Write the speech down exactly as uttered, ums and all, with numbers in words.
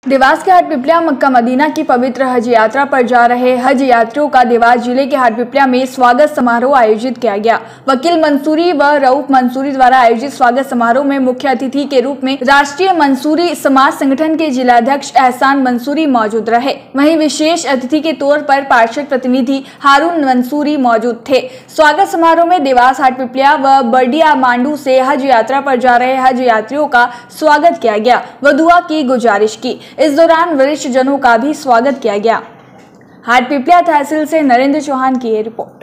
देवास के Hatpipliya Mecca Medina की पवित्र हज यात्रा पर जा रहे हज यात्रियों का देवास जिले के हाटपिपलिया में स्वागत समारोह आयोजित किया गया। वकील मंसूरी व रऊफ मंसूरी द्वारा आयोजित स्वागत समारोह में मुख्य अतिथि के रूप में राष्ट्रीय मंसूरी समाज संगठन के जिलाध्यक्ष एहसान मंसूरी मौजूद रहे। वहीं विशेष अतिथि के तौर पर पार्षद प्रतिनिधि हारून मंसूरी मौजूद थे। स्वागत समारोह में देवास, हाटपिपलिया व बर्डिया मांडू से हज यात्रा पर जा रहे हज यात्रियों का स्वागत किया गया व दुआ की गुजारिश की। इस दौरान वरिष्ठ जनों का भी स्वागत किया गया। हाटपिपलिया तहसील से नरेंद्र चौहान की ये रिपोर्ट।